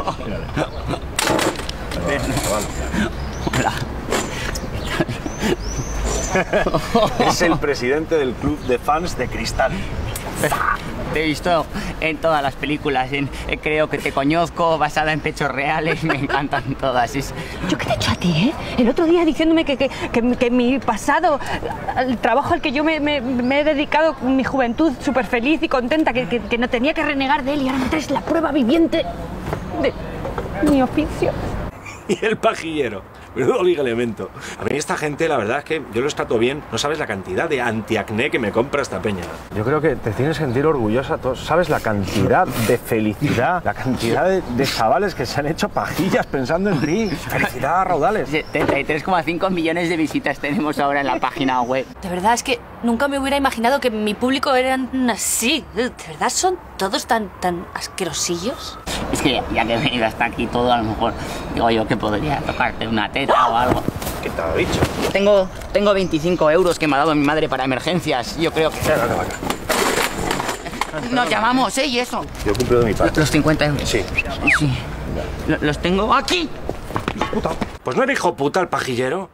Hola. Es el presidente del club de fans de Cristal. Te he visto en todas las películas, Creo que te conozco, basada en hechos reales, me encantan todas. ¿Yo qué te he hecho a ti, El otro día diciéndome que mi pasado, el trabajo al que yo me he dedicado, mi juventud súper feliz y contenta, que no tenía que renegar de él, y ahora me traes la prueba viviente de mi oficio. Y el pajillero. Menudo liga elemento. A mí esta gente, la verdad es que yo los trato bien. No sabes la cantidad de antiacné que me compra esta peña. Yo creo que te tienes que sentir orgullosa. ¿Sabes la cantidad de felicidad? La cantidad de chavales que se han hecho pajillas pensando en ti. Felicidad a raudales. 73,5 millones de visitas tenemos ahora en la página web. De verdad, es que nunca me hubiera imaginado que mi público eran así. De verdad, son todos tan asquerosillos. Es que ya que he venido hasta aquí todo, a lo mejor digo yo que podría tocarte una teta o algo. ¿Qué te ha dicho? Tengo 25 euros que me ha dado mi madre para emergencias. Yo creo que... Nos llamamos, ¿Y eso? Yo he cumplido mi parte. Los 50 euros. Sí. Sí. Los tengo aquí. Puta. Pues no era hijo puta el pajillero.